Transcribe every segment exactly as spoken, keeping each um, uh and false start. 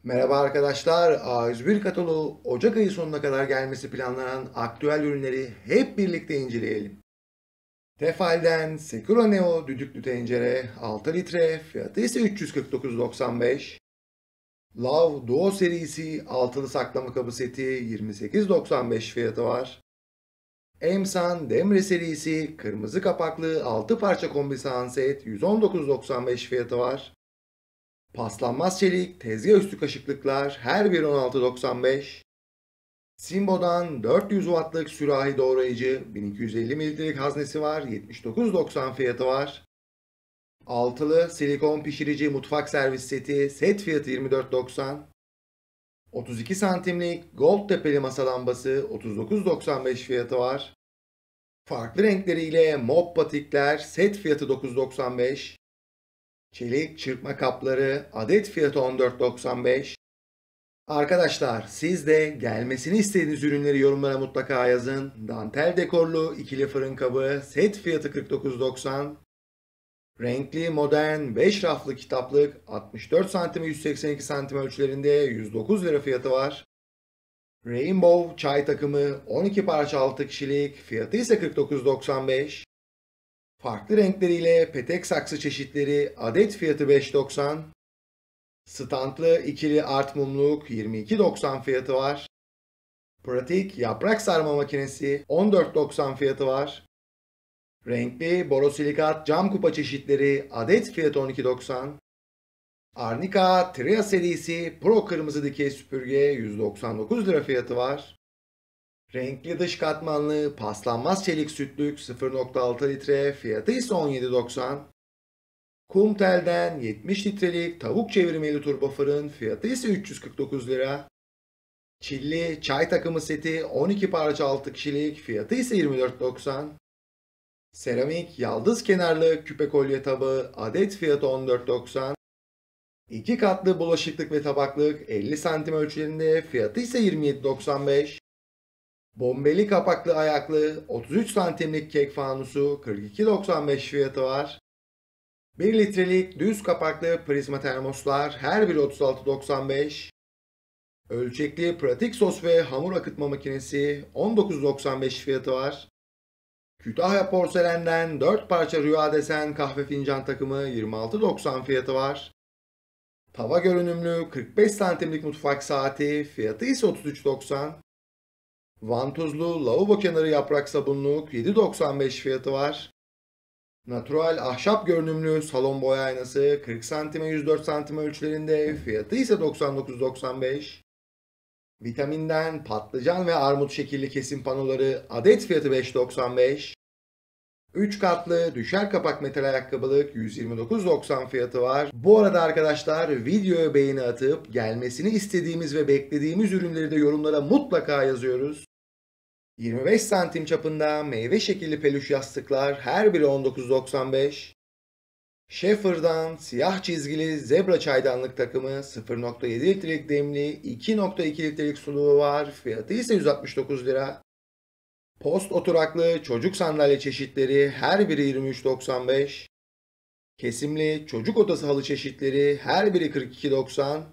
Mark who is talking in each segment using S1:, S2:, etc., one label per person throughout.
S1: Merhaba arkadaşlar, A yüz bir kataloğu Ocak ayı sonuna kadar gelmesi planlanan aktüel ürünleri hep birlikte inceleyelim. Tefal'den Secura Neo düdüklü tencere altı litre, fiyatı ise üç yüz kırk dokuz doksan beş. Lav Duo serisi altılı saklama kabı seti yirmi sekiz doksan beş fiyatı var. Emsan Demre serisi kırmızı kapaklı altı parça kombi sahan set yüz on dokuz doksan beş fiyatı var. Paslanmaz çelik tezgah üstü kaşıklıklar her biri on altı doksan beş. Simbo'dan dört yüz wattlık sürahi doğrayıcı bin iki yüz elli mililitrelik haznesi var, yetmiş dokuz doksan fiyatı var. Altılı silikon pişirici mutfak servis seti set fiyatı yirmi dört doksan. otuz iki santimlik gold tepeli masa lambası otuz dokuz doksan beş fiyatı var. Farklı renkleriyle mop patikler set fiyatı dokuz doksan beş. Çelik çırpma kapları adet fiyatı on dört doksan beş. Arkadaşlar siz de gelmesini istediğiniz ürünleri yorumlara mutlaka yazın. Dantel dekorlu ikili fırın kabı set fiyatı kırk dokuz doksan. Renkli modern beş raflı kitaplık altmış dört santim yüz seksen iki santim ölçülerinde yüz dokuz lira fiyatı var. Rainbow çay takımı on iki parça altı kişilik, fiyatı ise kırk dokuz doksan beş. Farklı renkleriyle petek saksı çeşitleri adet fiyatı beş doksan. Standlı ikili art mumluk yirmi iki doksan fiyatı var. Pratik yaprak sarma makinesi on dört doksan fiyatı var. Renkli borosilikat cam kupa çeşitleri adet fiyatı on iki doksan. Arnica Tria serisi Pro kırmızı dikey süpürge yüz doksan dokuz lira fiyatı var. Renkli dış katmanlı paslanmaz çelik sütlük sıfır nokta altı litre, fiyatı ise on yedi doksan. Kumtel'den yetmiş litrelik tavuk çevirmeli turbo fırın, fiyatı ise üç yüz kırk dokuz lira. Çilli çay takımı seti on iki parça altı kişilik, fiyatı ise yirmi dört doksan. Seramik yaldız kenarlı küpe kolye tabağı adet fiyatı on dört doksan. iki katlı bulaşıklık ve tabaklık elli santim ölçülerinde, fiyatı ise yirmi yedi doksan beş. Bombeli kapaklı ayaklı otuz üç santimlik kek fanusu kırk iki doksan beş fiyatı var. bir litrelik düz kapaklı prizma termoslar her biri otuz altı doksan beş. Ölçekli pratik sos ve hamur akıtma makinesi on dokuz doksan beş fiyatı var. Kütahya porselenden dört parça rüya desen kahve fincan takımı yirmi altı doksan fiyatı var. Tava görünümlü kırk beş santimlik mutfak saati, fiyatı ise otuz üç doksan. Vantuzlu lavabo kenarı yaprak sabunluk yedi doksan beş fiyatı var. Natural ahşap görünümlü salon boya aynası kırk santime yüz dört santim ölçülerinde, fiyatı ise doksan dokuz doksan beş. Vitaminden patlıcan ve armut şekilli kesim panoları adet fiyatı beş doksan beş. üç katlı düşer kapak metal ayakkabılık yüz yirmi dokuz doksan fiyatı var. Bu arada arkadaşlar videoya beğeni atıp gelmesini istediğimiz ve beklediğimiz ürünleri de yorumlara mutlaka yazıyoruz. yirmi beş santim çapında meyve şekilli peluş yastıklar her biri on dokuz doksan beş. Schaefer'dan siyah çizgili zebra çaydanlık takımı sıfır nokta yedi litrelik demli iki nokta iki litrelik suluğu var. Fiyatı ise yüz altmış dokuz lira. Post oturaklı çocuk sandalye çeşitleri her biri yirmi üç doksan beş. Kesimli çocuk odası halı çeşitleri her biri kırk iki doksan.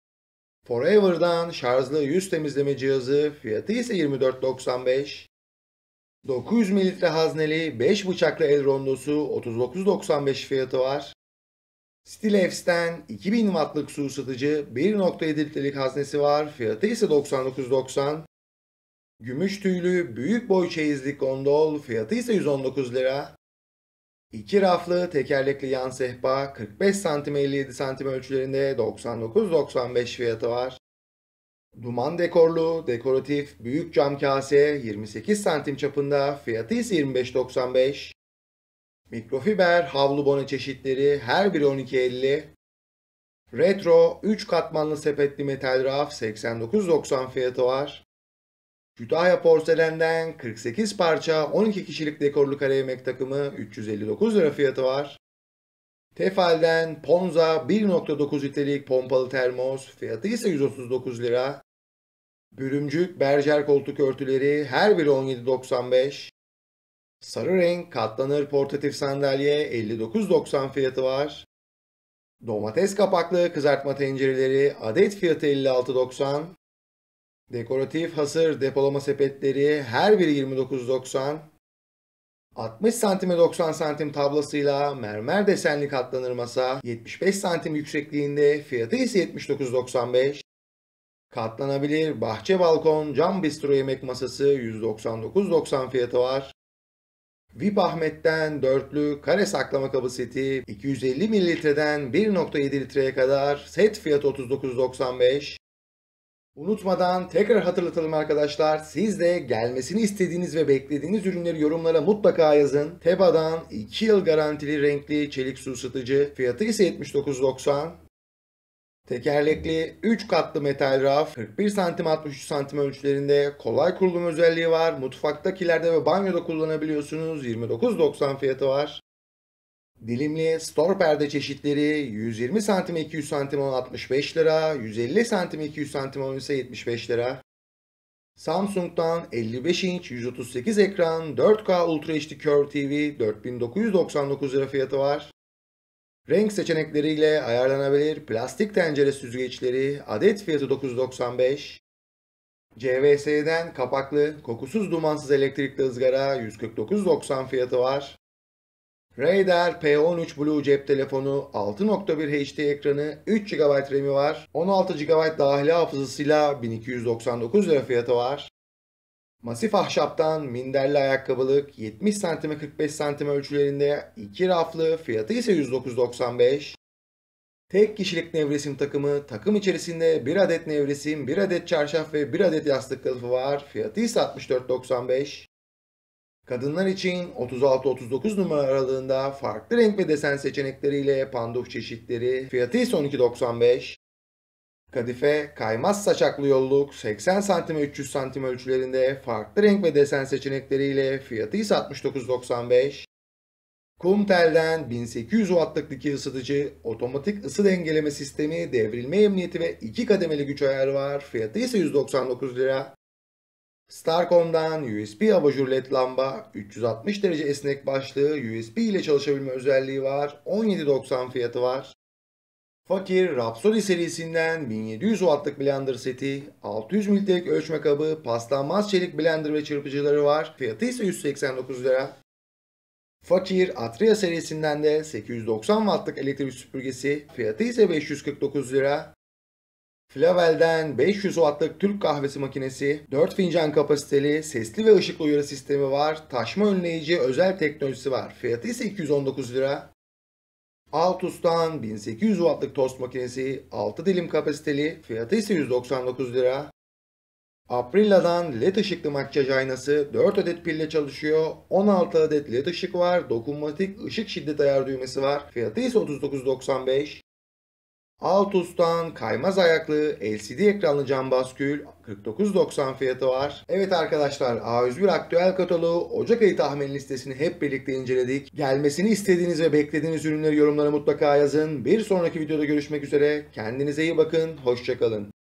S1: Forever'dan şarjlı yüz temizleme cihazı, fiyatı ise yirmi dört doksan beş. dokuz yüz mililitre hazneli beş bıçaklı el rondosu otuz dokuz doksan beş fiyatı var. Stilevs'ten iki bin wattlık su ısıtıcı bir nokta yedi litrelik haznesi var, fiyatı ise doksan dokuz doksan. Gümüş tüylü büyük boy çeyizlik gondol, fiyatı ise yüz on dokuz lira. iki raflı tekerlekli yan sehpa kırk beş santim elli yedi santim ölçülerinde doksan dokuz doksan beş fiyatı var. Duman dekorlu dekoratif büyük cam kase yirmi sekiz santim çapında, fiyatı ise yirmi beş doksan beş. Mikrofiber havlu bone çeşitleri her biri on iki elli. Retro üç katmanlı sepetli metal raf seksen dokuz doksan fiyatı var. Kütahya porselenden kırk sekiz parça on iki kişilik dekorlu kare yemek takımı üç yüz elli dokuz lira fiyatı var. Tefal'den Ponza bir nokta dokuz litrelik pompalı termos, fiyatı ise yüz otuz dokuz lira. Bürümcük berjer koltuk örtüleri her biri on yedi doksan beş. Sarı renk katlanır portatif sandalye elli dokuz doksan fiyatı var. Domates kapaklı kızartma tencereleri adet fiyatı elli altı doksan. Dekoratif hasır depolama sepetleri her biri yirmi dokuz doksan. altmış santime doksan santim tablasıyla mermer desenli katlanır masa yetmiş beş santim yüksekliğinde, fiyatı ise yetmiş dokuz doksan beş. Katlanabilir bahçe balkon cam bistro yemek masası yüz doksan dokuz doksan fiyatı var. V I P Ahmet'ten dörtlü kare saklama kabı seti iki yüz elli mililitreden bir nokta yedi litreye kadar, set fiyatı otuz dokuz doksan beş. Unutmadan tekrar hatırlatalım arkadaşlar, siz de gelmesini istediğiniz ve beklediğiniz ürünleri yorumlara mutlaka yazın. Teba'dan iki yıl garantili renkli çelik su ısıtıcı, fiyatı ise yetmiş dokuz doksan. Tekerlekli üç katlı metal raf kırk bir santim altmış üç santim ölçülerinde, kolay kurulum özelliği var. Mutfaktakilerde ve banyoda kullanabiliyorsunuz. yirmi dokuz doksan fiyatı var. Dilimli store perde çeşitleri yüz yirmi santim iki yüz santim olan altmış beş lira, yüz elli santim iki yüz santim olan ise yetmiş beş lira. Samsung'dan elli beş inç yüz otuz sekiz ekran dört K Ultra H D Curve T V dört bin dokuz yüz doksan dokuz lira fiyatı var. Renk seçenekleriyle ayarlanabilir plastik tencere süzgeçleri adet fiyatı dokuz yüz doksan beş. C V S'den kapaklı kokusuz dumansız elektrikli ızgara yüz kırk dokuz doksan fiyatı var. Raider P on üç Blue cep telefonu altı nokta bir H D ekranı üç gigabayt RAM'i var. on altı gigabayt dahili hafızasıyla bin iki yüz doksan dokuz lira fiyatı var. Masif ahşaptan minderli ayakkabılık yetmiş santime kırk beş santim ölçülerinde iki raflı, fiyatı ise yüz dokuz doksan beş. Tek kişilik nevresim takımı, takım içerisinde bir adet nevresim, bir adet çarşaf ve bir adet yastık kılıfı var. Fiyatı ise altmış dört doksan beş. Kadınlar için otuz altı otuz dokuz numara aralığında farklı renk ve desen seçenekleriyle panduf çeşitleri, fiyatı ise on iki doksan beş. Kadife kaymaz saçaklı yolluk seksen santime üç yüz santim ölçülerinde, farklı renk ve desen seçenekleriyle, fiyatı ise altmış dokuz doksan beş. Kumtel'den bin sekiz yüz wattlık dikey ısıtıcı, otomatik ısı dengeleme sistemi, devrilme emniyeti ve iki kademeli güç ayarı var. Fiyatı ise yüz doksan dokuz lira. Starcom'dan U S B abajur led lamba, üç yüz altmış derece esnek başlığı, U S B ile çalışabilme özelliği var. on yedi doksan fiyatı var. Fakir Rhapsody serisinden bin yedi yüz wattlık blender seti, altı yüz mililitrelik ölçme kabı, paslanmaz çelik blender ve çırpıcıları var. Fiyatı ise yüz seksen dokuz lira. Fakir Atria serisinden de sekiz yüz doksan wattlık elektrik süpürgesi, fiyatı ise beş yüz kırk dokuz lira. Flavel'den beş yüz wattlık Türk kahvesi makinesi, dört fincan kapasiteli, sesli ve ışıklı uyarı sistemi var. Taşma önleyici özel teknolojisi var. Fiyatı ise iki yüz on dokuz lira. Altus'tan bin sekiz yüz wattlık tost makinesi, altı dilim kapasiteli, fiyatı ise yüz doksan dokuz lira. Aprilia'dan led ışıklı makyaj aynası, dört adet pille çalışıyor, on altı adet led ışık var, dokunmatik ışık şiddet ayar düğmesi var, fiyatı ise otuz dokuz doksan beş. Altus'tan kaymaz ayaklı L C D ekranlı cam baskül kırk dokuz doksan fiyatı var. Evet arkadaşlar, A yüz bir aktüel kataloğu Ocak ayı tahmin listesini hep birlikte inceledik. Gelmesini istediğiniz ve beklediğiniz ürünleri yorumlara mutlaka yazın. Bir sonraki videoda görüşmek üzere. Kendinize iyi bakın. Hoşça kalın.